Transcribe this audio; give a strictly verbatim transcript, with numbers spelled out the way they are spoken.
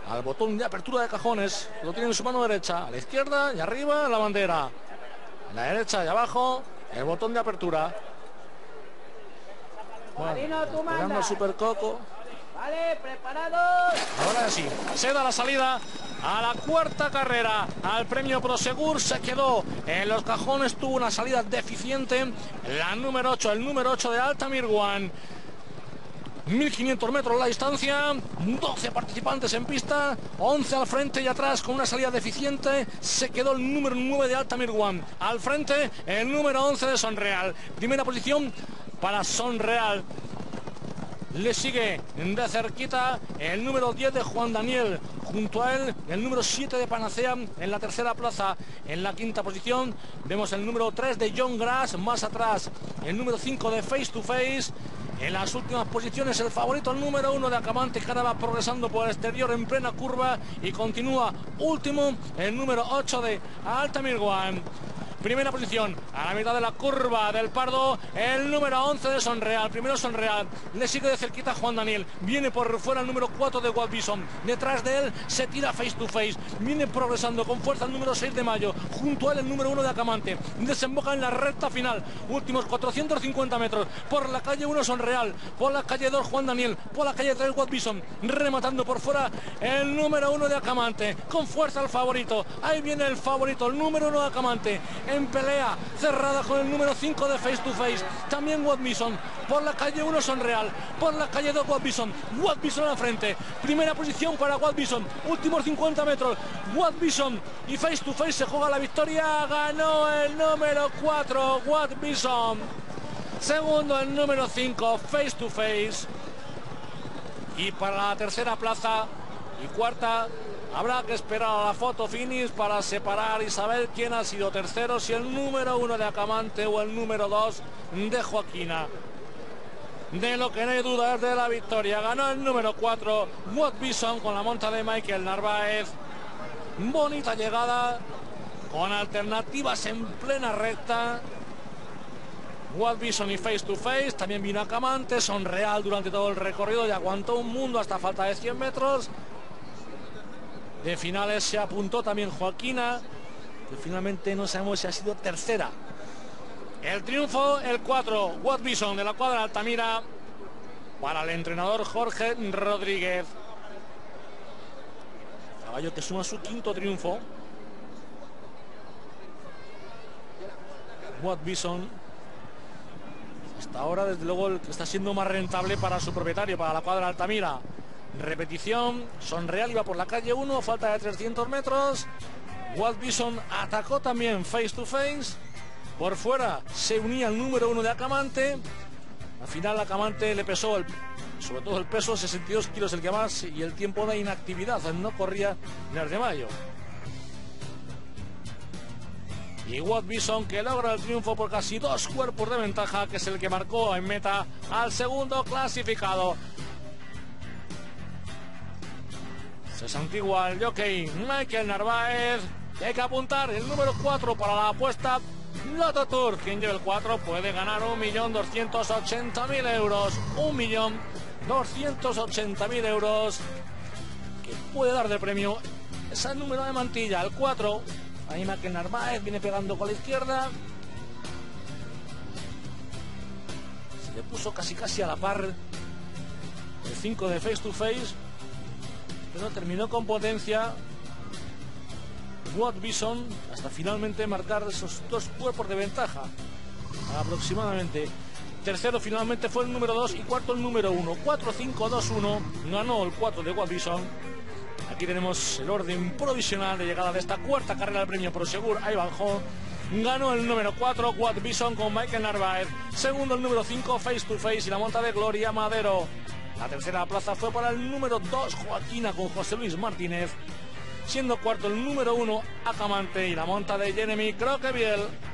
al botón de apertura de cajones. Lo tiene en su mano derecha, a la izquierda y arriba la bandera. A la derecha y abajo el botón de apertura. Bueno, esperando al Super Coco. Vale, preparados. Ahora sí, se da la salida a la cuarta carrera, al premio Prosegur. Se quedó en los cajones, tuvo una salida deficiente. La número ocho, el número ocho de Altamir One. mil quinientos metros la distancia, doce participantes en pista, once al frente y atrás con una salida deficiente. Se quedó el número nueve de Altamir One. Al frente el número once de Sonreal. Primera posición para Sonreal. Le sigue de cerquita el número diez de Juan Daniel. Junto a él el número siete de Panacea en la tercera plaza. En la quinta posición vemos el número tres de John Grass. Más atrás el número cinco de Face to Face. En las últimas posiciones el favorito, el número uno de Acamante, que ahora va progresando por el exterior en plena curva y continúa último el número ocho de Altamir One. Primera posición, a la mitad de la curva del Pardo, el número once de Sonreal. Primero Sonreal, le sigue de cerquita Juan Daniel. Viene por fuera el número cuatro de Wild Bison. Detrás de él se tira Face to Face. Viene progresando con fuerza el número seis de Mayo. Junto a él el número uno de Acamante. Desemboca en la recta final. Últimos cuatrocientos cincuenta metros. Por la calle uno Sonreal. Por la calle dos Juan Daniel. Por la calle tres Wild Bison. Rematando por fuera el número uno de Acamante. Con fuerza el favorito. Ahí viene el favorito, el número uno de Acamante. En pelea cerrada con el número cinco de Face to Face. También Wild Bison. Por la calle uno Sonreal. Por la calle dos Wild Bison. Wild Bison al frente. Primera posición para Wild Bison. Últimos cincuenta metros. Wild Bison y Face to Face se juega la victoria. Ganó el número cuatro Wild Bison. Segundo el número cinco Face to Face. Y para la tercera plaza y cuarta habrá que esperar a la foto finish para separar y saber quién ha sido tercero, si el número uno de Acamante o el número dos de Joaquina. De lo que no hay duda es de la victoria. Ganó el número cuatro Wild Bison con la monta de Michael Narváez. Bonita llegada con alternativas en plena recta. Wild Bison y Face to Face. También vino Acamante. Sonreal durante todo el recorrido y aguantó un mundo hasta falta de cien metros. De finales se apuntó también Joaquina, que finalmente no sabemos si ha sido tercera. El triunfo, el cuatro Wild Bison de la cuadra Altamira, para el entrenador Jorge Rodríguez. Caballo que suma su quinto triunfo. Wild Bison, hasta ahora desde luego el que está siendo más rentable para su propietario, para la cuadra Altamira. Repetición, Sonreal iba por la calle uno, falta de trescientos metros. Wild Bison atacó también Face to Face. Por fuera se unía el número uno de Acamante. Al final Acamante le pesó, el, sobre todo el peso, sesenta y dos kilos el que más, y el tiempo de inactividad, no corría ni el de Mayo. Y Wild Bison, que logra el triunfo por casi dos cuerpos de ventaja, que es el que marcó en meta al segundo clasificado. Se santigua el jockey Michael Narváez. Hay que apuntar el número cuatro para la apuesta Loto Tour. Quien lleve el cuatro puede ganar un millón doscientos ochenta mil euros. un millón doscientos ochenta mil euros. Que puede dar de premio ese número de mantilla, el cuatro. Ahí Michael Narváez viene pegando con la izquierda. Se le puso casi casi a la par el cinco de Face to Face. Pero terminó con potencia Wild Bison hasta finalmente marcar esos dos cuerpos de ventaja aproximadamente. Tercero finalmente fue el número dos y cuarto el número uno. cuatro cinco dos uno. Ganó el cuatro de Wild Bison. Aquí tenemos el orden provisional de llegada de esta cuarta carrera del premio Prosegur Ivanhoe. Ganó el número cuatro Wild Bison con Michael Narváez. Segundo el número cinco Face to Face y la monta de Gloria Madero. La tercera plaza fue para el número dos Joaquina con José Luis Martínez, siendo cuarto el número uno Acamante y la monta de Jeremy Croqueviel.